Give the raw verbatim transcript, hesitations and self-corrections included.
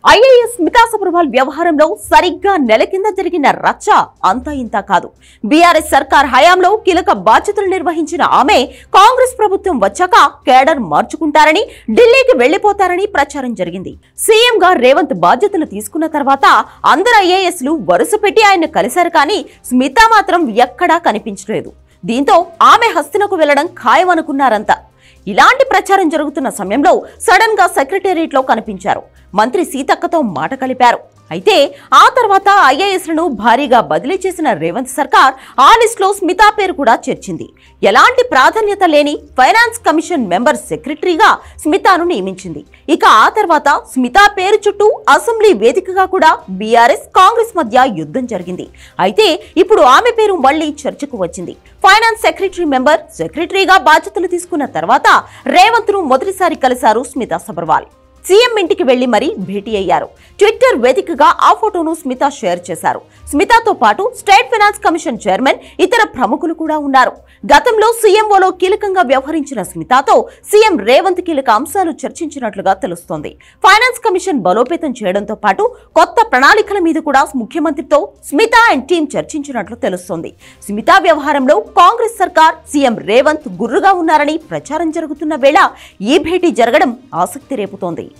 IAS Smita Sabharwal వ్యవహారంలో సరిగ్గా నెల కింద జరిగిన రచ్చ అంతా ఇంతా కాదు. బీఆర్ఎస్ సర్కార్ హయాంలో కీలక బాధ్యతలు నిర్వహించిన ఆమె కాంగ్రెస్ ప్రభుత్వం వచ్చాక కేడర్ మార్చుకుంటారని, ఢిల్లీకి వెళ్లిపోతారని ప్రచారం జరిగింది. సీఎం గా రేవంత్ బాధ్యతలు తీసుకున్న తర్వాత అందరు ఐఏఎస్లు వరుస పెట్టి ఆయన కలిశారు, కానీ స్మితా మాత్రం ఎక్కడా కనిపించలేదు. దీంతో ఆమె హస్తినకు వెళ్లడం ఖాయమనుకున్నారంతా. ఇలాంటి ప్రచారం జరుగుతున్న సమయంలో సడన్ గా సెక్రటేరియట్ లో కనిపించారు. మంత్రి సీతక్కతో మాట కలిపారు. అయితే ఆ తర్వాత ఐఏఎస్లను భారీగా బదిలీ చేసిన రేవంత్ సర్కార్ ఆ లిస్ట్ లో స్మితా పేరు కూడా చేర్చింది. ఎలాంటి ప్రాధాన్యత లేని ఫైనాన్స్ కమిషన్ మెంబర్ సెక్రటరీగా స్మితాను నియమించింది. ఇక ఆ తర్వాత స్మితా పేరు చుట్టూ అసెంబ్లీ వేదికగా కూడా బీఆర్ఎస్ కాంగ్రెస్ మధ్య యుద్ధం జరిగింది. అయితే ఇప్పుడు ఆమె పేరు మళ్లీ చర్చకు వచ్చింది. ఫైనాన్స్ సెక్రటరీ మెంబర్ సెక్రటరీగా బాధ్యతలు తీసుకున్న తర్వాత రేవంత్ ను మొదటిసారి కలిశారు స్మితా సబర్వాల్. సీఎం ఇంటికి వెళ్లి మరీ భేటీ అయ్యారు. ట్విట్టర్ వేదికగా ఆ ఫోటోను స్మితా షేర్ చేశారు. స్మితాతో పాటు స్టేట్ ఫైనాన్స్ కమిషన్ చైర్మన్, ఇతర ప్రముఖులు కూడా ఉన్నారు. గతంలో సీఎంఓలో కీలకంగా వ్యవహరించిన స్మితాతో సీఎం రేవంత్ కీలక అంశాలు చర్చించినట్లుగా తెలుస్తోంది. ఫైనాన్స్ కమిషన్ బలోపేతం చేయడంతో పాటు కొత్త ప్రణాళికల మీద కూడా ముఖ్యమంత్రితో స్మితా అండ్ టీం చర్చించినట్లు తెలుస్తోంది. స్మితా వ్యవహారంలో కాంగ్రెస్ సర్కార్, సీఎం రేవంత్ గుర్రుగా ఉన్నారని ప్రచారం జరుగుతున్న వేళ ఈ భేటీ జరగడం ఆసక్తి రేపుతోంది.